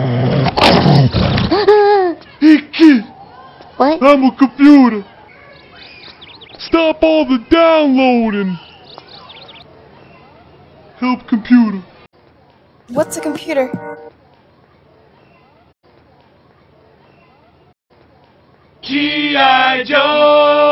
Hey kid, What? I'm a computer. Stop all the downloading. Help computer. What's a computer? G.I. Joe!